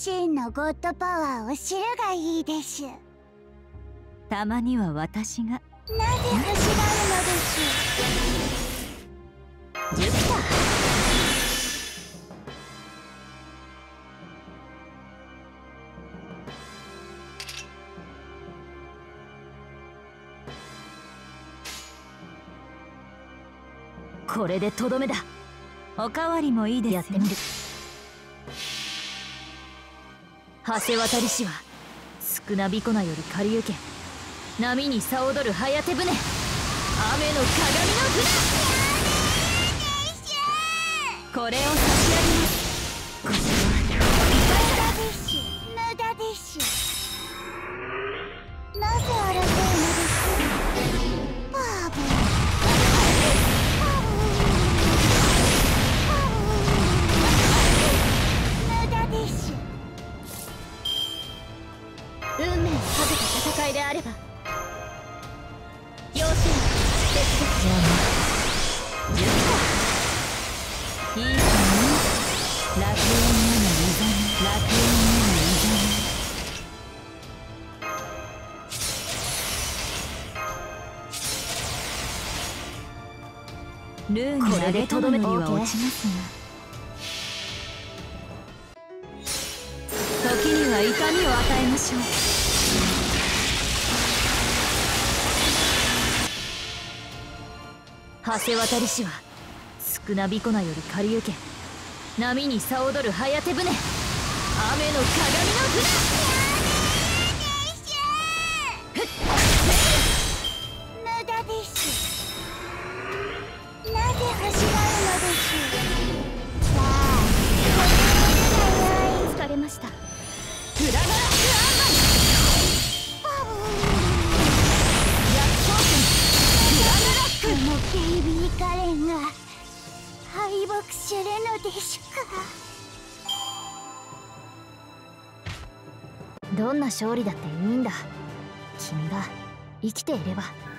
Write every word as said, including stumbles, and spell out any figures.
真のゴッドパワーを知るがいいです。 たまには私が。 なぜ欲しがるのです。 ジュピター。これでとどめだ。おかわりもいいですよ。やってみる。橋渡りしは少なびこなより借り受け、波にさ踊るはやて船、雨の鏡の船。これを差し上げます。こちらは無駄です。無駄です。なぜ争うのです。バーブ運命をかけた戦いであれば容赦なく手伝っちゃう。 いいかね。楽園へのいざみ、楽園へのいざみ。ルーに投げとどめには落ちますが、時には痛みを与えましょう。橋渡りしは少なびこなより借り受け、波にさ踊るはやて船、雨の鏡の船。 無駄です。なぜ欲しがるのです。さあ、疲れました。 フラガラックアンマン。 このベイビーカレンが敗北するのでしゅか。 どんな勝利だっていいんだ。君が生きていれば。